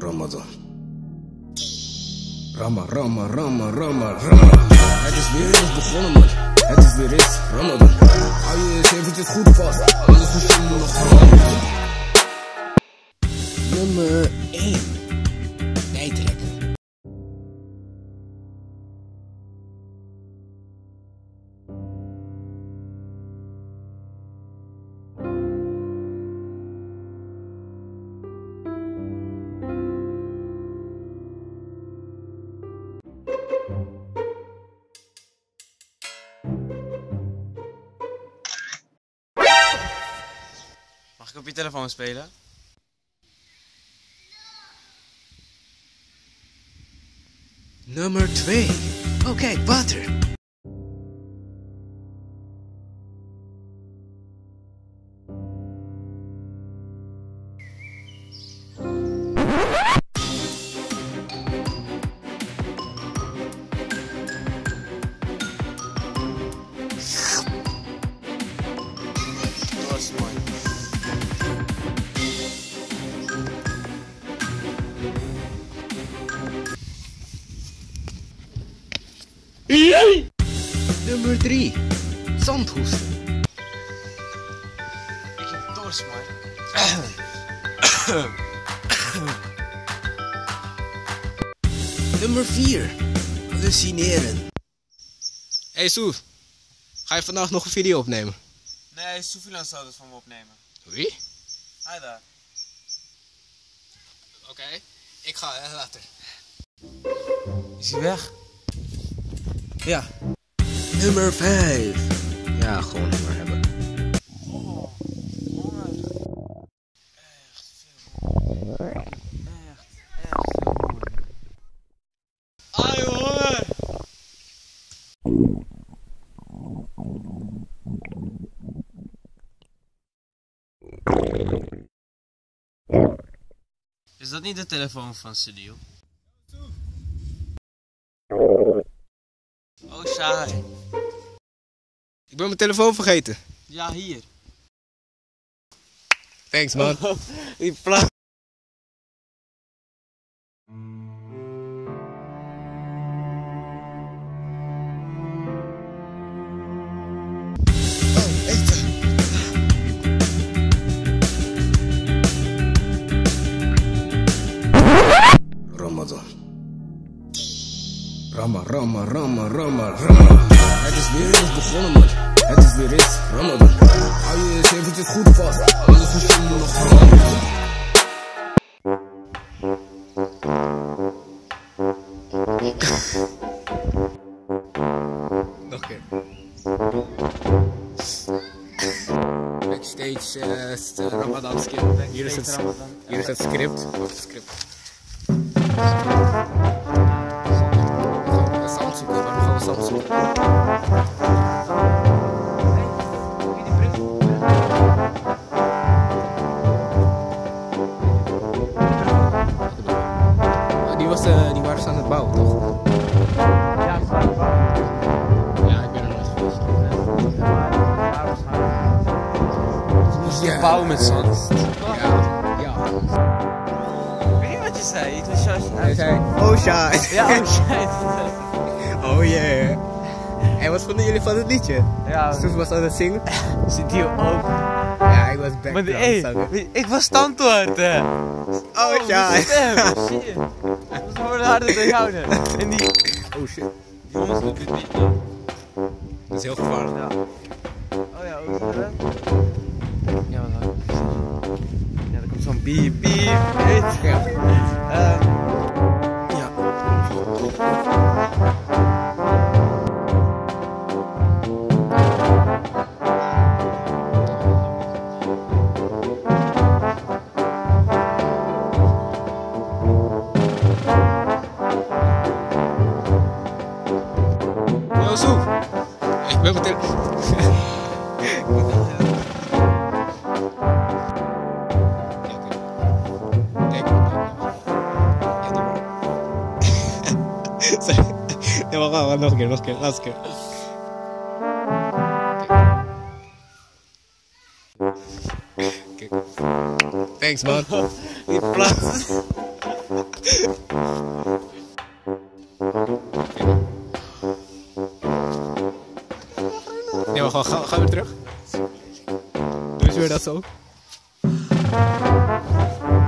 Ramadan. Rama. Het is weer eens begonnen, man. Het is weer eens Ramadan. Hou je eens eventjes goed vast, anders verstaan we nog veranderen. Nummer 1. Tijdrekken. Mag ik op je telefoon spelen? Nummer 2. Oh kijk, water. Dat is mooi. Nummer 3. Zandhoesten. Ik heb dorst, man. Nummer 4. Hallucineren. Hey Soef, ga je vandaag nog een video opnemen? Nee, Soefilan zou het van me opnemen. Wie? Hij daar. Oké, ik ga later. Is hij weg? Ja. Nummer 5. Ja, gewoon nummer hebben. Oh, honger. Echt veel honger. Echt veel honger. Ai, honger! Is dat niet de telefoon van Studio? Oh, saai. Ik ben mijn telefoon vergeten. Ja, hier. Thanks man. Die plak. Oh, eten. Ramadan. Rama. Het is weer eens begonnen, man. Het is weer eens Ramadan. Hou je eens eventjes goed vast, anders verstaan we nog veranderen. Nog een keer. Backstage Ramadan script. Hier is het script. Waarom gaan we zand zoeken? Die waren ze aan het bouwen, toch? Ja, ze waren bang. Ja, ik ben er nooit geweest. Ze moesten bouwen met zand. Ja. Ik weet niet wat je zei. Het was juist Hij zei, oh shy. Ja, oh shit. Oh yeah. En wat vonden jullie van het liedje? Ja, Soes was aan het zingen. zit hier ook. Ja, ik was Maar background zanger. ik was standwoord. Oh shy. Shit. Dat hoorde harder dan jou. En die Oh shit. jongens doen dit niet. Dat is heel gevaarlijk. Ja. Oh ja, ook zo. Ja, wat dan? Ja, er komt zo'n piep, weet je. Ja. Yo Soef. Ik ben meteen... Ja, wacht, nog een keer, laatste keer. Kijk. Thanks man. Die plaats. Nee, maar gewoon, gaan we terug? Doe eens weer dat zo.